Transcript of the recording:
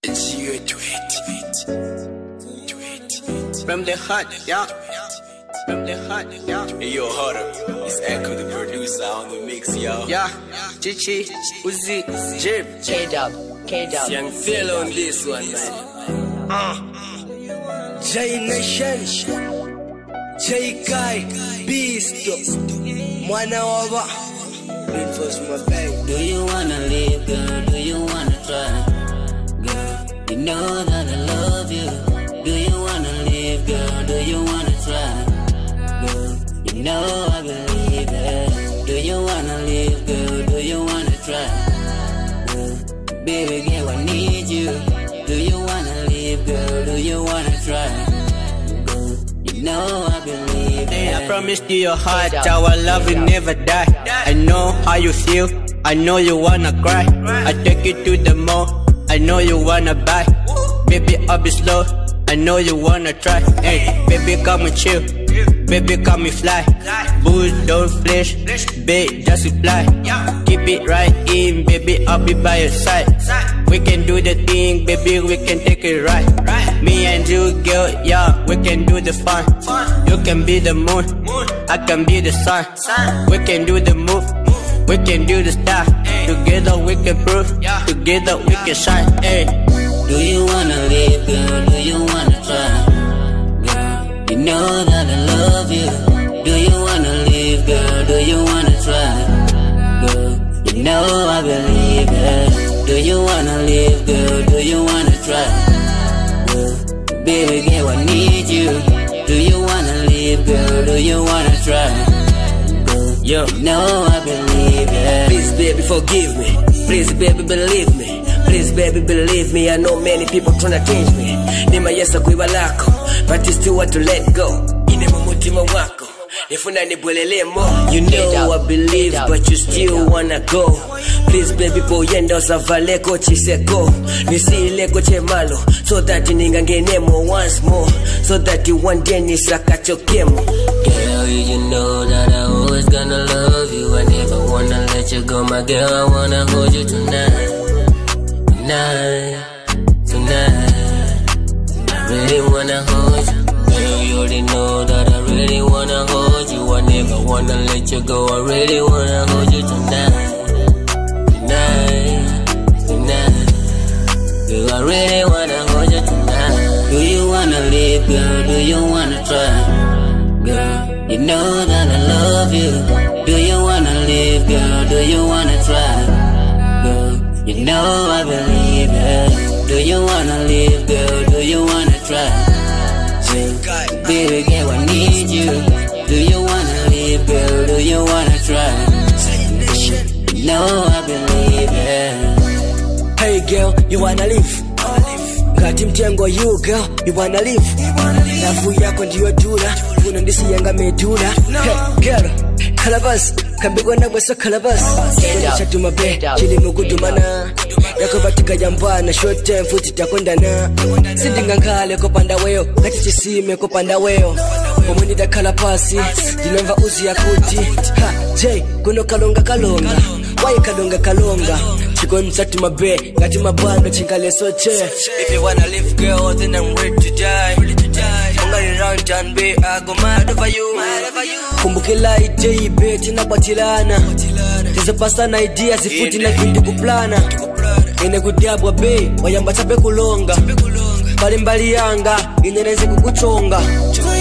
Do it. From the heart, yeah. From the heart, yeah. Hey yo, hold up. It's Echo the producer on the mix, yo. Yeah. Chichi, Uzi, Jib, K-Dub. Young Phil on this one, man. J-Nation, J-Kai, Beast, Mwana Waba. Do you wanna live, girl? Do you wanna try? Girl, you know that I love you. Do you wanna live, girl? Do you wanna try? Girl, you know I believe it. Do you wanna live, girl? Do you wanna try? Girl, baby girl, I need you. Do you wanna live, girl? Do you wanna try? Girl, you know I believe it. I promised you your heart, our love will never die. I know how you feel, I know you wanna cry. I take you to the mall, I know you wanna buy. Baby, I'll be slow, I know you wanna try. Hey, baby, come and chill, baby, come and fly. Bulls don't flash, babe, just fly. Keep it right in, baby, I'll be by your side. We can do the thing, baby, we can take it right. Me and you, girl, yeah, we can do the fun. You can be the moon, I can be the sun. We can do the move, we can do the star. Together we can prove, together we can shine. Hey. Do you wanna live, girl? Do you wanna try? Girl, you know that I love you. Do you wanna live, girl? Do you wanna try? Girl, you know I believe it. Do you wanna live, girl? Do you wanna try? Girl, baby girl, I need you. Do you wanna live, girl? Do you wanna try? Girl, Yo, you know I believe it. please baby forgive me. Please baby believe me. Please baby believe me. I know many people tryna change me. Nima yesa kuiba lako, but you still want to let go. Ine mumutima wako, nifuna nibwelele mo. You know I believe, but you still wanna go. Please baby poyenda osavaleko chiseko. Nisileko chemalo, so that ningangenemo once more. So that you one day nisakachokemo. Girl, you know that I always gonna love you. I never wanna let you go, my girl. I wanna hold you tonight. Tonight, I really wanna hold you. Girl, you already know that I really wanna hold you. I never wanna let you go. I really wanna hold you tonight. Girl, I really wanna hold you tonight. Do you wanna live, girl? Do you wanna try? Girl, you know that I love you. Do you wanna live, girl? Do you wanna try? Girl, you know I believe it. Do you wanna live, girl? Do you wanna try? Girl, baby girl, I need you. Do you wanna live, girl? Do you wanna try? You know I believe it. Hey girl, you wanna live? Kati mtengo you girl, you wanna live? Nafu yako ndiyo dula, unandisi yanga medula. Hey girl, kalabas, kabigwa na bwesa kalabas. Kwenye chatuma be, chili mugudumana. Yako batika jambana, short time futi takondana. Sindinga nkale kopanda weo, kati chisime kopanda weo. Omuni da kalapasi, jinemva uzi ya kuti. Ha, Jay, kuno kalonga. Why kalonga? Chikon chatuma be, kati mabando chingale soche. If you wanna live girl, then I'm ready to die. Mungari round and be, I go mad over you. Kumbukila ide ibeti na patilana. Tizo pasta na idea zifuti na kindu kuplana. Ine kudiabwa be, wayamba chape kulonga. Mbali yanga, inereze kukuchonga.